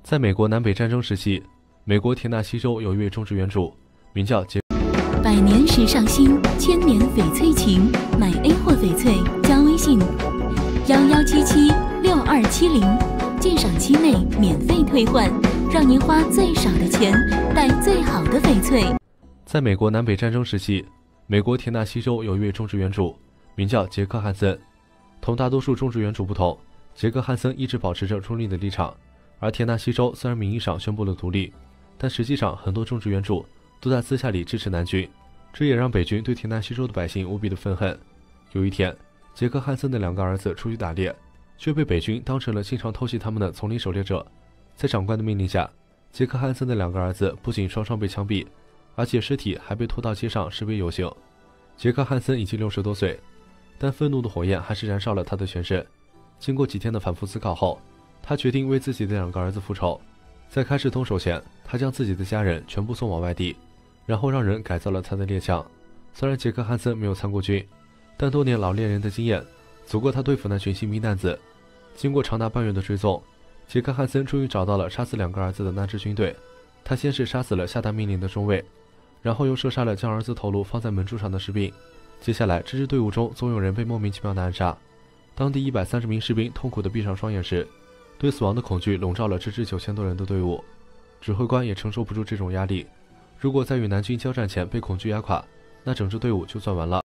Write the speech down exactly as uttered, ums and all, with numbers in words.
在美国南北战争时期，美国田纳西州有一位种植园主，名叫杰。 百年时尚新，千年翡翠情，买 A 货翡翠加微信幺幺七七六二七零，鉴赏期内免费退换，让您花最少的钱带最好的翡翠。 在美国南北战争时期，美国田纳西州有一位种植园主，名叫杰克汉森。同大多数种植园主不同，杰克汉森一直保持着中立的立场。而田纳西州虽然名义上宣布了独立，但实际上很多种植园主都在私下里支持南军，这也让北军对田纳西州的百姓无比的愤恨。有一天，杰克汉森的两个儿子出去打猎，却被北军当成了经常偷袭他们的丛林狩猎者。在长官的命令下，杰克汉森的两个儿子不仅双双被枪毙，而且尸体还被拖到街上示威游行。杰克汉森已经六十多岁，但愤怒的火焰还是燃烧了他的全身。经过几天的反复思考后，他决定为自己的两个儿子复仇。在开始动手前，他将自己的家人全部送往外地，然后让人改造了他的猎枪。虽然杰克汉森没有参过军，但多年老猎人的经验足够他对付那群新兵蛋子。经过长达半月的追踪，杰克汉森终于找到了杀死两个儿子的那支军队。他先是杀死了下达命令的中尉，然后又射杀了将儿子头颅放在门柱上的士兵。接下来，这支队伍中总有人被莫名其妙的暗杀。当第一百三十名士兵痛苦地闭上双眼时，对死亡的恐惧笼罩了这支九千多人的队伍。指挥官也承受不住这种压力，如果在与南军交战前被恐惧压垮，那整支队伍就算完了。